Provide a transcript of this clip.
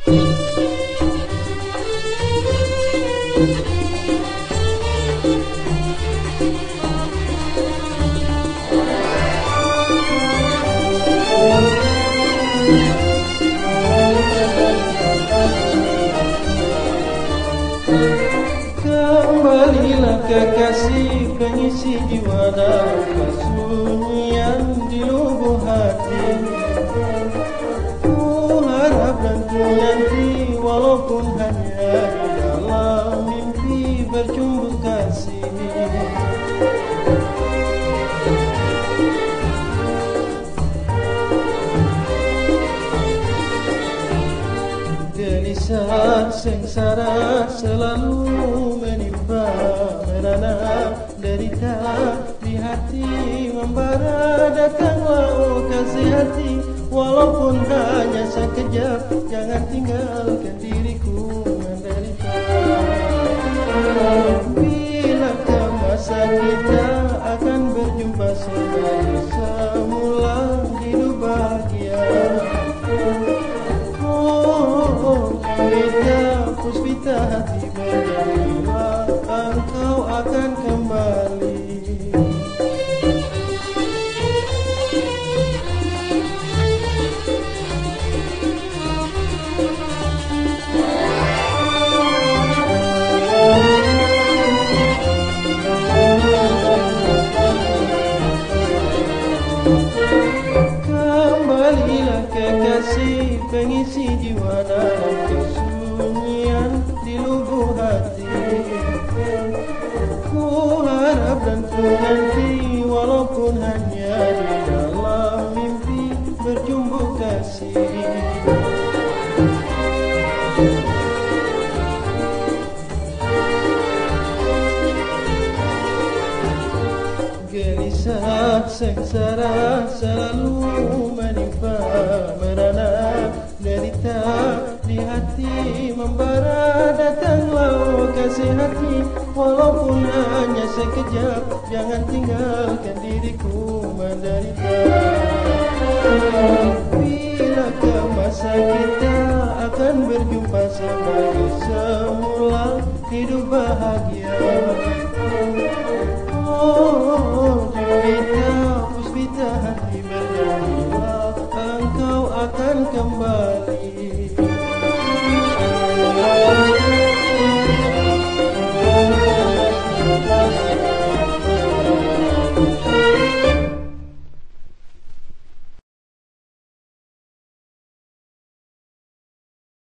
Kembalilah kekasih pengisi jiwa dalam kesunyian di lubuk hati. Ku harap dan ku nanti walaupun hanya di dalam mimpi bercumbu kasih. Gelisah sengsara selalu menimpa, merana derita di hati membara. Datanglah oh kasih hati, walaupun hanya sekejap, jangan tinggalkan diriku menderita. Bilakah masa kita akan berjumpa kembali semula hidup bahagia? Puspita hati berjanjilah engkau akan kembali. Kembalilah kekasih pengisi jiwa dalam kesunyian di lubuk hati. Ku harap dan ku nanti walaupun hanya di dalam mimpi berjumpa kasih. Gelisah sengsara selalu menimpa, merana derita di hati membara. Datanglah oh kasih hati, walaupun hanya sekejap, jangan tinggalkan diriku menderita. Bilakah masa kita akan berjumpa kembali semula hidup bahagia?